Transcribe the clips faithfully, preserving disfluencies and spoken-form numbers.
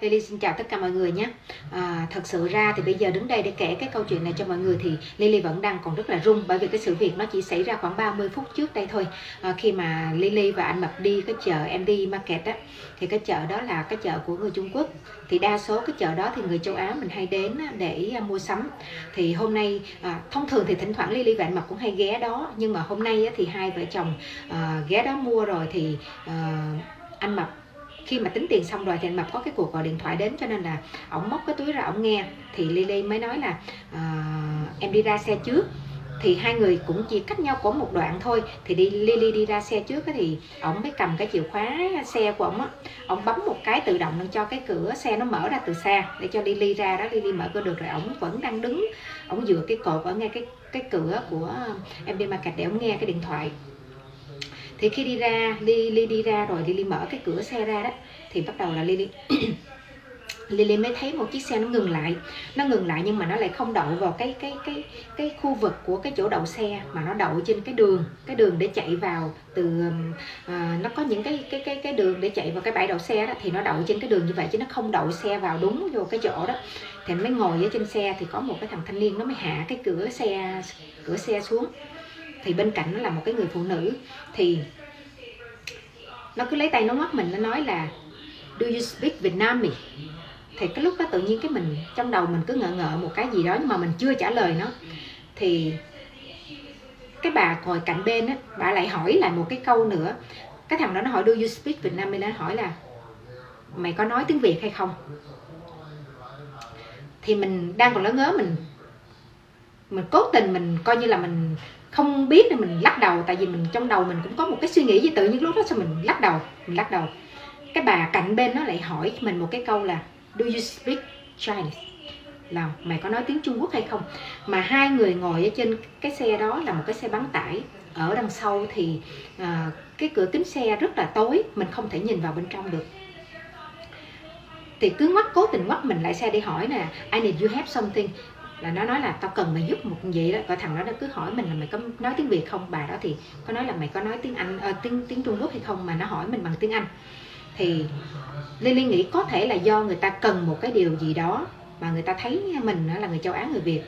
Lily xin chào tất cả mọi người nhé. À, thật sự ra thì bây giờ đứng đây để kể cái câu chuyện này cho mọi người thì Lily vẫn đang còn rất là run, bởi vì cái sự việc nó chỉ xảy ra khoảng ba mươi phút trước đây thôi. À, khi mà Lily và anh Mập đi cái chợ em đi Market á, thì cái chợ đó là cái chợ của người Trung Quốc. Thì đa số cái chợ đó thì người châu Á mình hay đến để mua sắm. Thì hôm nay à, thông thường thì thỉnh thoảng Lily và anh Mập cũng hay ghé đó, nhưng mà hôm nay á, thì hai vợ chồng à, ghé đó mua rồi thì à, anh Mập khi mà tính tiền xong rồi thì anh Mập có cái cuộc gọi điện thoại đến, cho nên là ổng móc cái túi ra ổng nghe. Thì Lily mới nói là à, em đi ra xe trước. Thì hai người cũng chỉ cách nhau có một đoạn thôi. Thì đi Lily đi ra xe trước thì ổng mới cầm cái chìa khóa xe của ổng á, ổng bấm một cái tự động cho cái cửa xe nó mở ra từ xa để cho Lily ra đó. Lily mở cửa được rồi, ổng vẫn đang đứng, ổng dựa cái cột ở ngay cái cái cửa của em đi Market để ổng nghe cái điện thoại. Thì khi đi ra, Lily đi ra rồi, Lily mở cái cửa xe ra đó, thì bắt đầu là Lily Lily mới thấy một chiếc xe nó ngừng lại. Nó ngừng lại nhưng mà nó lại không đậu vào cái cái cái cái khu vực của cái chỗ đậu xe, mà nó đậu trên cái đường, cái đường để chạy vào từ à, nó có những cái cái cái cái đường để chạy vào cái bãi đậu xe đó, thì nó đậu trên cái đường như vậy chứ nó không đậu xe vào đúng vô cái chỗ đó. Thì mới ngồi ở trên xe thì có một cái thằng thanh niên nó mới hạ cái cửa xe cửa xe xuống. Thì bên cạnh nó là một cái người phụ nữ, thì nó cứ lấy tay nó ngoắc mình, nó nói là do you speak Vietnamese? Thì cái lúc đó tự nhiên cái mình trong đầu mình cứ ngợ ngợ một cái gì đó, nhưng mà mình chưa trả lời nó. Thì cái bà ngồi cạnh bên á, bà lại hỏi lại một cái câu nữa. Cái thằng đó nó hỏi do you speak Vietnamese, nó hỏi là mày có nói tiếng Việt hay không? Thì mình đang còn ngớ ngớ, mình mình cố tình mình coi như là mình không biết nên mình lắc đầu, tại vì mình trong đầu mình cũng có một cái suy nghĩ gì, tự nhiên lúc đó sao mình lắc đầu mình lắc đầu cái bà cạnh bên nó lại hỏi mình một cái câu là do you speak Chinese, là mày có nói tiếng Trung Quốc hay không? Mà hai người ngồi ở trên cái xe đó là một cái xe bán tải, ở đằng sau thì à, cái cửa kính xe rất là tối, mình không thể nhìn vào bên trong được. Thì cứ ngoắt, cố tình ngoắt mình lại xe để hỏi nè, I need you have something, là nó nói là tao cần mày giúp một gì đó. Rồi thằng đó nó cứ hỏi mình là mày có nói tiếng Việt không? Bà đó thì có nói là mày có nói tiếng Anh, à, tiếng tiếng Trung Quốc hay không, mà nó hỏi mình bằng tiếng Anh. Thì Lily nghĩ có thể là do người ta cần một cái điều gì đó mà người ta thấy mình là người châu Á, người Việt.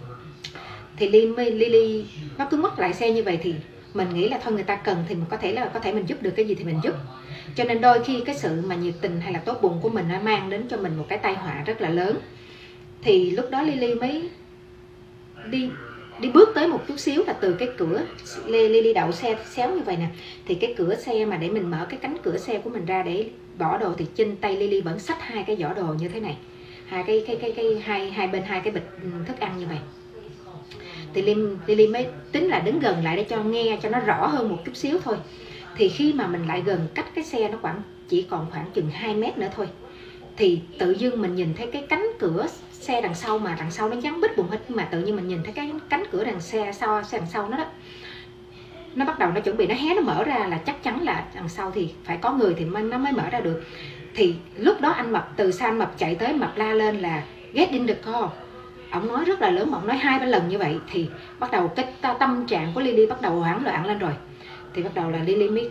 Thì Lily, Lily nó cứ ngoắt lại xe như vậy, thì mình nghĩ là thôi người ta cần thì mình có thể là có thể mình giúp được cái gì thì mình giúp. Cho nên đôi khi cái sự mà nhiệt tình hay là tốt bụng của mình nó mang đến cho mình một cái tai họa rất là lớn. Thì lúc đó Lily mới đi đi bước tới một chút xíu, là từ cái cửa Lily đậu xe xéo như vậy nè, thì cái cửa xe mà để mình mở cái cánh cửa xe của mình ra để bỏ đồ, thì trên tay Lily vẫn xách hai cái giỏ đồ như thế này, hai cái cái cái cái hai hai bên hai cái bịch thức ăn như vậy. Thì Lily, Lily mới tính là đứng gần lại để cho nghe cho nó rõ hơn một chút xíu thôi. Thì khi mà mình lại gần, cách cái xe nó khoảng chỉ còn khoảng chừng hai mét nữa thôi, thì tự dưng mình nhìn thấy cái cánh cửa xe đằng sau, mà đằng sau nó dán bít bụng hết, mà tự nhiên mình nhìn thấy cái cánh cửa đằng xe sau xe đằng sau nó đó, nó bắt đầu nó chuẩn bị nó hé, nó mở ra, là chắc chắn là đằng sau thì phải có người thì nó mới mở ra được. Thì lúc đó anh Mập từ xa, anh Mập chạy tới, Mập la lên là get in the car. Ông nói rất là lớn, mà ông nói hai ba lần như vậy. Thì bắt đầu cái tâm trạng của Lily bắt đầu hoảng loạn lên rồi. Thì bắt đầu là Lily mới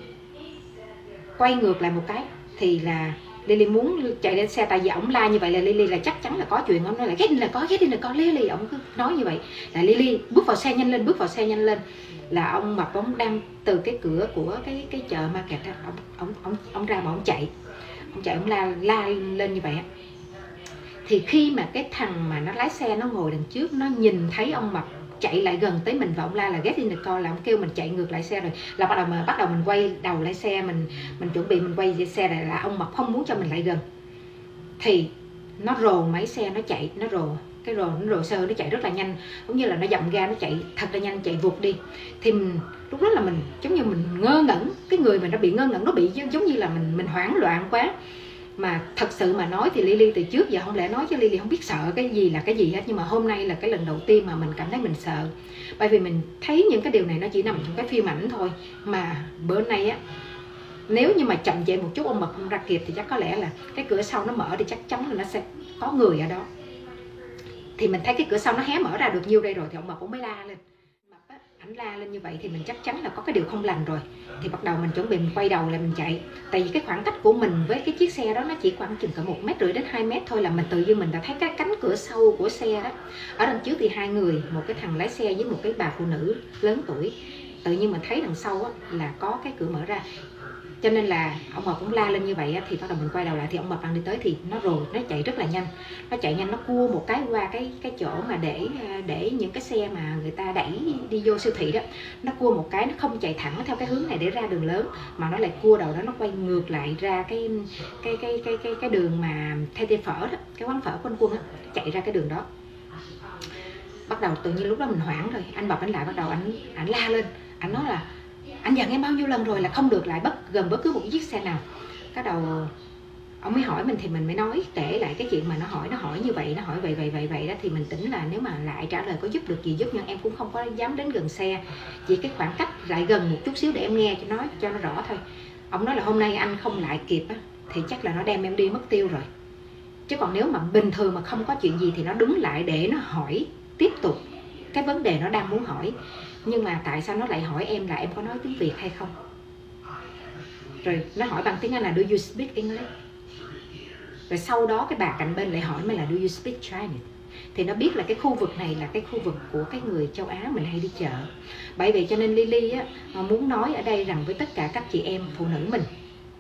quay ngược lại một cái, thì là Lily muốn chạy lên xe, tại vì ổng la như vậy là Lily là chắc chắn là có chuyện. Ông nói là get in là có, get in là có, Lily. Ổng cứ nói như vậy là Lily bước vào xe nhanh lên, bước vào xe nhanh lên. Là ông Mập ông đang từ cái cửa của cái cái chợ Market đó, ông ông ông ông ra mà ông chạy, ông chạy ông la la lên như vậy á. Thì khi mà cái thằng mà nó lái xe nó ngồi đằng trước, nó nhìn thấy ông Mập chạy lại gần tới mình và ông la là get in the car, là ông kêu mình chạy ngược lại xe rồi. Là bắt đầu mà bắt đầu mình quay đầu lại xe, mình mình chuẩn bị mình quay về xe này, là ông Mập không muốn cho mình lại gần. Thì nó rồ máy xe, nó chạy, nó rồ cái rồ nó rồ sơ, nó chạy rất là nhanh, giống như là nó dậm ga, nó chạy thật là nhanh, chạy vụt đi. Thì mình, lúc đó là mình giống như mình ngơ ngẩn, cái người mình nó bị ngơ ngẩn, nó bị giống như là mình mình hoảng loạn quá. Mà thật sự mà nói thì Lily từ trước giờ không lẽ nói cho Lily không biết sợ cái gì là cái gì hết. Nhưng mà hôm nay là cái lần đầu tiên mà mình cảm thấy mình sợ. Bởi vì mình thấy những cái điều này nó chỉ nằm trong cái phim ảnh thôi. Mà bữa nay á, nếu như mà chậm trễ một chút, ông Mập không ra kịp, thì chắc có lẽ là cái cửa sau nó mở thì chắc chắn là nó sẽ có người ở đó. Thì mình thấy cái cửa sau nó hé mở ra được nhiêu đây rồi, thì ông Mập cũng mới la lên. Mập á, ảnh la lên như vậy thì mình chắc chắn là có cái điều không lành rồi. Thì bắt đầu mình chuẩn bị mình quay đầu lại mình chạy. Tại vì cái khoảng cách của mình với cái chiếc xe đó nó chỉ khoảng chừng cỡ một mét rưỡi đến hai mét thôi là mình tự dưng mình đã thấy cái cánh cửa sau của xe đó. Ở đằng trước thì hai người, một cái thằng lái xe với một cái bà phụ nữ lớn tuổi. Tự nhiên mình thấy đằng sau á, là có cái cửa mở ra. Cho nên là ông Mập cũng la lên như vậy á, thì bắt đầu mình quay đầu lại thì ông Mập đang đi tới thì nó rồi nó chạy rất là nhanh, nó chạy nhanh, nó cua một cái qua cái cái chỗ mà để để những cái xe mà người ta đẩy đi vô siêu thị đó, nó cua một cái, nó không chạy thẳng theo cái hướng này để ra đường lớn mà nó lại cua đầu đó, nó quay ngược lại ra cái cái cái cái cái cái đường mà thay tê phở đó, cái quán phở của anh Quân á, chạy ra cái đường đó. Bắt đầu tự nhiên lúc đó mình hoảng rồi, anh Mập anh lại bắt đầu anh anh la lên, anh nói là anh dặn em bao nhiêu lần rồi là không được lại bất gần bất cứ một chiếc xe nào. Cái đầu ông mới hỏi mình thì mình mới nói kể lại cái chuyện mà nó hỏi nó hỏi như vậy, nó hỏi vậy vậy vậy vậy đó, thì mình tính là nếu mà lại trả lời có giúp được gì giúp, nhưng em cũng không có dám đến gần xe, chỉ cái khoảng cách lại gần một chút xíu để em nghe cho nó cho nó rõ thôi. Ông nói là hôm nay anh không lại kịp á, thì chắc là nó đem em đi mất tiêu rồi, chứ còn nếu mà bình thường mà không có chuyện gì thì nó đứng lại để nó hỏi tiếp tục cái vấn đề nó đang muốn hỏi. Nhưng mà tại sao nó lại hỏi em là em có nói tiếng Việt hay không? Rồi nó hỏi bằng tiếng Anh là do you speak English? Rồi sau đó cái bà cạnh bên lại hỏi mình là do you speak Chinese? Thì nó biết là cái khu vực này là cái khu vực của cái người châu Á mình hay đi chợ. Bởi vậy cho nên Lily á, muốn nói ở đây rằng với tất cả các chị em phụ nữ mình,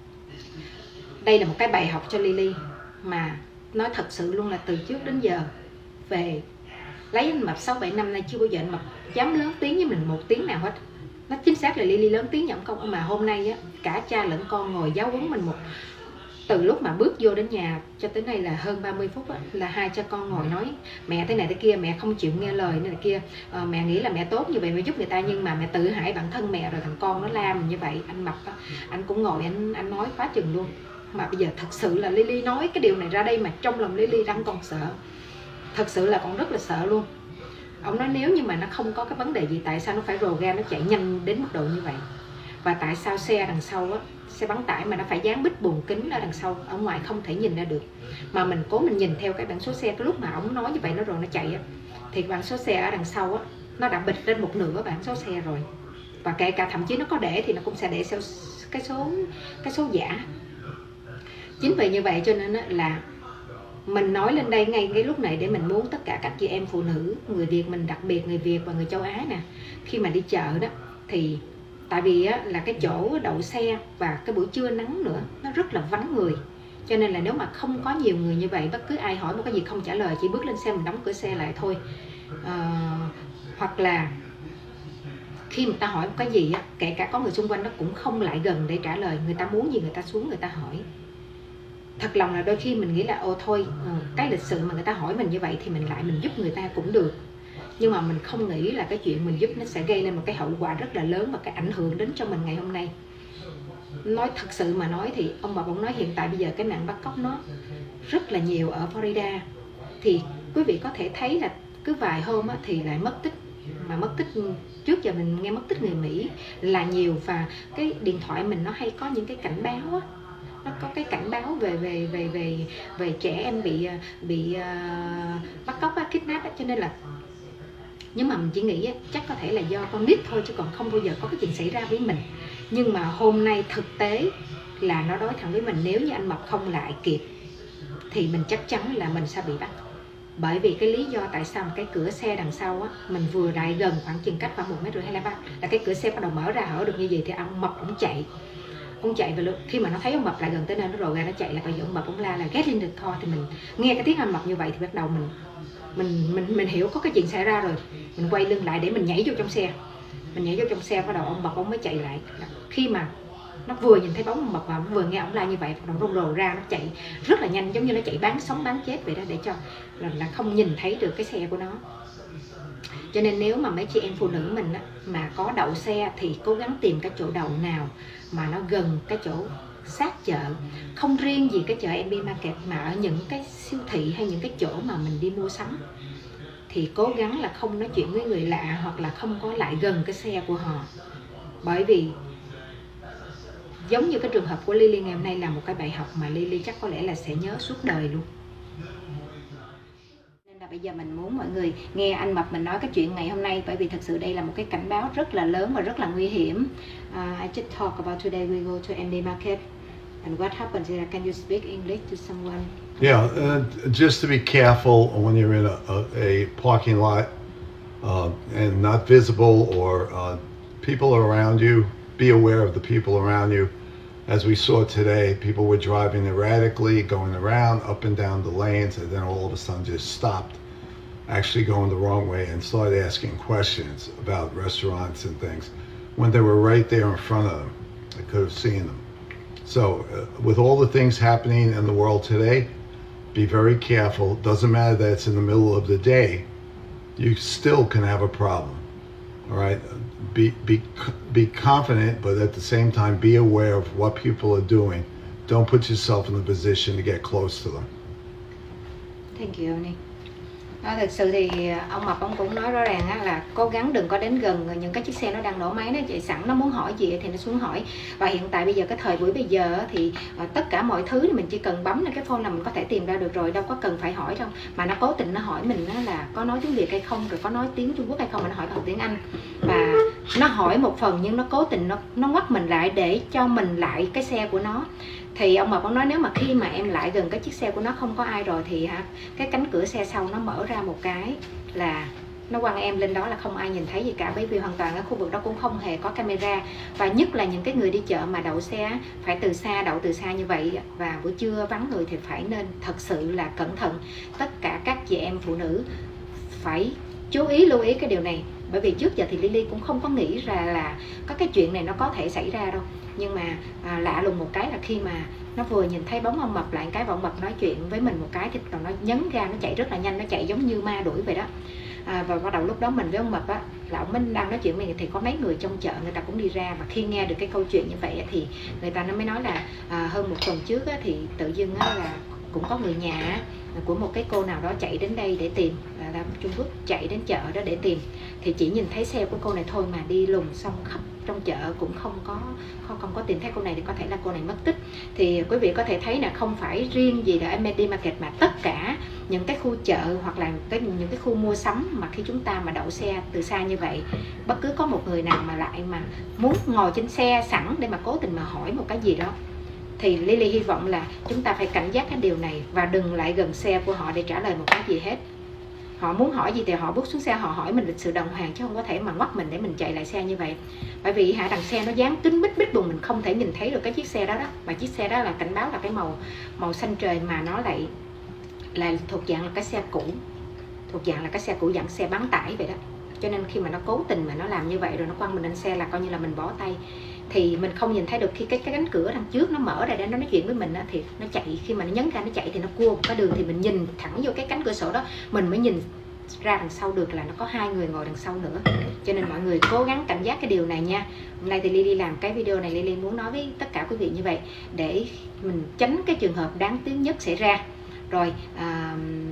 đây là một cái bài học cho Lily mà nói thật sự luôn là từ trước đến giờ về lấy anh Mập sáu bảy năm nay chưa bao giờ anh Mập dám lớn tiếng với mình một tiếng nào hết. Nó chính xác là Lily lớn tiếng nhận công, mà hôm nay á, cả cha lẫn con ngồi giáo huấn mình một từ lúc mà bước vô đến nhà cho tới nay là hơn ba mươi phút á, là hai cha con ngồi nói mẹ thế này thế kia, mẹ không chịu nghe lời này kia, à, mẹ nghĩ là mẹ tốt như vậy mới giúp người ta, nhưng mà mẹ tự hại bản thân mẹ rồi thằng con nó la mình như vậy. Anh Mập á, anh cũng ngồi anh anh nói quá chừng luôn. Mà bây giờ thật sự là Lily nói cái điều này ra đây mà trong lòng Lily đang còn sợ, thật sự là còn rất là sợ luôn. Ông nói nếu như mà nó không có cái vấn đề gì, tại sao nó phải rồ ga nó chạy nhanh đến mức độ như vậy? Và tại sao xe đằng sau á, xe bán tải mà nó phải dán bít buồng kính ở đằng sau, ở ngoài không thể nhìn ra được, mà mình cố mình nhìn theo cái biển số xe. Cái lúc mà ông nói như vậy nó rồi nó chạy á, thì biển số xe ở đằng sau á, nó đã bịt lên một nửa biển số xe rồi. Và kể cả thậm chí nó có để thì nó cũng sẽ để cái số cái số giả. Chính vì như vậy cho nên á, là mình nói lên đây ngay cái lúc này để mình muốn tất cả các chị em phụ nữ, người Việt mình, đặc biệt người Việt và người châu Á nè, khi mà đi chợ đó thì tại vì á, là cái chỗ đậu xe và cái buổi trưa nắng nữa, nó rất là vắng người, cho nên là nếu mà không có nhiều người như vậy, bất cứ ai hỏi một cái gì không trả lời, chỉ bước lên xe mình đóng cửa xe lại thôi. À, hoặc là khi người ta hỏi một cái gì á, kể cả có người xung quanh nó cũng không lại gần để trả lời, người ta muốn gì người ta xuống người ta hỏi. Thật lòng là đôi khi mình nghĩ là ồ thôi, cái lịch sự mà người ta hỏi mình như vậy thì mình lại mình giúp người ta cũng được, nhưng mà mình không nghĩ là cái chuyện mình giúp nó sẽ gây lên một cái hậu quả rất là lớn và cái ảnh hưởng đến cho mình ngày hôm nay. Nói thật sự mà nói thì ông bà cũng nói hiện tại bây giờ cái nạn bắt cóc nó rất là nhiều ở Florida. Thì quý vị có thể thấy là cứ vài hôm á, thì lại mất tích, mà mất tích trước giờ mình nghe mất tích người Mỹ là nhiều, và cái điện thoại mình nó hay có những cái cảnh báo á, nó có cái cảnh báo về về về về về trẻ em bị bị uh, bắt cóc, kidnap á, cho nên là, nhưng mà mình chỉ nghĩ á, chắc có thể là do con nít thôi chứ còn không bao giờ có cái chuyện xảy ra với mình. Nhưng mà hôm nay thực tế là nó nói thẳng với mình, nếu như anh Mập không lại kịp thì mình chắc chắn là mình sẽ bị bắt. Bởi vì cái lý do tại sao mà cái cửa xe đằng sau á, mình vừa lại gần khoảng chừng cách khoảng một mét rưỡi hay là ba, là cái cửa xe bắt đầu mở ra hở được như vậy thì ông Mập cũng chạy. Ông chạy về lúc khi mà nó thấy ông Mập lại gần tới nơi, nó rồ ra nó chạy là coi như ông Mập ông la là get in the car. Thì mình nghe cái tiếng anh Mập như vậy thì bắt đầu mình mình mình mình hiểu có cái chuyện xảy ra rồi, mình quay lưng lại để mình nhảy vô trong xe. Mình nhảy vô trong xe, bắt đầu ông Mập ông mới chạy lại. Khi mà nó vừa nhìn thấy bóng ông Mập và vừa nghe ông la như vậy, nó rồ rồ ra nó chạy rất là nhanh, giống như nó chạy bán sống bán chết vậy đó, để cho là, là không nhìn thấy được cái xe của nó. Cho nên nếu mà mấy chị em phụ nữ mình á, mà có đậu xe thì cố gắng tìm cái chỗ đậu nào mà nó gần cái chỗ sát chợ. Không riêng gì cái chợ em bê Market, mà ở những cái siêu thị hay những cái chỗ mà mình đi mua sắm thì cố gắng là không nói chuyện với người lạ, hoặc là không có lại gần cái xe của họ. Bởi vì giống như cái trường hợp của Lily ngày hôm nay là một cái bài học mà Lily chắc có lẽ là sẽ nhớ suốt đời luôn. Nên là Là bây giờ mình muốn mọi người nghe anh Mập mình nói cái chuyện ngày hôm nay, bởi vì thật sự đây là một cái cảnh báo rất là lớn và rất là nguy hiểm. Uh, I just talk about today we go to M D Market and what happens is, can you speak English to someone? Yeah, uh, just to be careful when you're in a, a, a parking lot uh, and not visible, or uh, people around you. Be aware of the people around you. As we saw today, people were driving erratically, going around up and down the lanes, and then all of a sudden just stopped, actually going the wrong way, and started asking questions about restaurants and things when they were right there in front of them. They could have seen them. So uh, with all the things happening in the world today, be very careful. Doesn't matter that it's in the middle of the day, you still can have a problem. All right, be be be confident, but at the same time be aware of what people are doing. Don't put yourself in the position to get close to them. Thank you, Ni. Đó, thực sự thì ông Mập ông cũng nói rõ ràng á, là cố gắng đừng có đến gần những cái chiếc xe nó đang nổ máy, nó chạy sẵn, nó muốn hỏi gì thì nó xuống hỏi. Và hiện tại bây giờ cái thời buổi bây giờ thì uh, tất cả mọi thứ thì mình chỉ cần bấm lên cái phone là mình có thể tìm ra được rồi, đâu có cần phải hỏi đâu. Mà nó cố tình nó hỏi mình á, là có nói tiếng Việt hay không, rồi có nói tiếng Trung Quốc hay không, mà nó hỏi bằng tiếng Anh. Và nó hỏi một phần nhưng nó cố tình nó nó ngoắt mình lại để cho mình lại cái xe của nó. Thì ông Mập ông nói nếu mà khi mà em lại gần cái chiếc xe của nó không có ai rồi thì hả, cái cánh cửa xe sau nó mở ra một cái là nó quăng em lên đó là không ai nhìn thấy gì cả, bởi vì hoàn toàn ở khu vực đó cũng không hề có camera. Và nhất là những cái người đi chợ mà đậu xe phải từ xa, đậu từ xa như vậy, và buổi trưa vắng người thì phải nên thật sự là cẩn thận. Tất cả các chị em phụ nữ phải chú ý, lưu ý cái điều này. Bởi vì trước giờ thì Lily cũng không có nghĩ ra là có cái chuyện này nó có thể xảy ra đâu. Nhưng mà à, lạ lùng một cái là khi mà nó vừa nhìn thấy bóng ông Mập lại cái, và ông Mập nói chuyện với mình một cái thì nó nhấn ga, nó chạy rất là nhanh, nó chạy giống như ma đuổi vậy đó. À, và bắt đầu lúc đó mình với ông Mập á, là ông mình đang nói chuyện với mình, thì có mấy người trong chợ người ta cũng đi ra, và khi nghe được cái câu chuyện như vậy thì người ta nó mới nói là à, hơn một tuần trước á, thì tự dưng á, là cũng có người nhà của một cái cô nào đó chạy đến đây để tìm, là, là Trung Quốc chạy đến chợ đó để tìm, thì chỉ nhìn thấy xe của cô này thôi mà đi lùng xong khắp trong chợ cũng không có không không có tìm thấy cô này, thì có thể là cô này mất tích. Thì quý vị có thể thấy là không phải riêng gì là em đê Market, mà tất cả những cái khu chợ hoặc là cái những cái khu mua sắm mà khi chúng ta mà đậu xe từ xa như vậy, bất cứ có một người nào mà lại mà muốn ngồi trên xe sẵn để mà cố tình mà hỏi một cái gì đó, thì Lily hy vọng là chúng ta phải cảnh giác cái điều này và đừng lại gần xe của họ để trả lời một cái gì hết. Họ muốn hỏi gì thì họ bước xuống xe, họ hỏi mình lịch sự đàng hoàng, chứ không có thể mà ngoắt mình để mình chạy lại xe như vậy. Bởi vì hả, đằng xe nó dán kính bít bít bùng, mình không thể nhìn thấy được cái chiếc xe đó đó. Và chiếc xe đó là cảnh báo là cái màu màu xanh trời, mà nó lại là thuộc dạng là cái xe cũ, thuộc dạng là cái xe cũ dạng xe bán tải vậy đó. Cho nên khi mà nó cố tình mà nó làm như vậy rồi nó quăng mình lên xe là coi như là mình bỏ tay. Thì mình không nhìn thấy được khi cái cái cánh cửa đằng trước nó mở ra để nó nói chuyện với mình á, thì nó chạy, khi mà nó nhấn ga nó chạy thì nó cua một cái đường, thì mình nhìn thẳng vô cái cánh cửa sổ đó, mình mới nhìn ra đằng sau được là nó có hai người ngồi đằng sau nữa. Cho nên mọi người cố gắng cảnh giác cái điều này nha. Hôm nay thì Lily làm cái video này, Lily muốn nói với tất cả quý vị như vậy để mình tránh cái trường hợp đáng tiếc nhất xảy ra. Rồi à,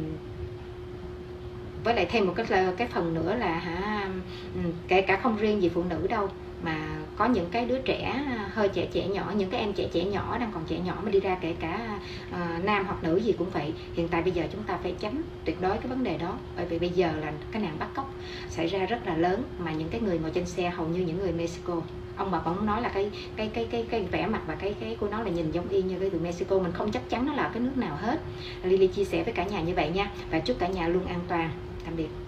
với lại thêm một cái cái phần nữa là hả, kể cả không riêng gì phụ nữ đâu, mà có những cái đứa trẻ hơi trẻ trẻ nhỏ, những cái em trẻ trẻ nhỏ đang còn trẻ nhỏ mà đi ra, kể cả uh, nam hoặc nữ gì cũng vậy. Hiện tại bây giờ chúng ta phải tránh tuyệt đối cái vấn đề đó, bởi vì bây giờ là cái nạn bắt cóc xảy ra rất là lớn, mà những cái người ngồi trên xe hầu như những người Mexico. Ông bà vẫn nói là cái cái cái cái cái vẻ mặt và cái cái của nó là nhìn giống y như cái từ Mexico, mình không chắc chắn nó là cái nước nào hết. Lily chia sẻ với cả nhà như vậy nha, và chúc cả nhà luôn an toàn. Tạm biệt.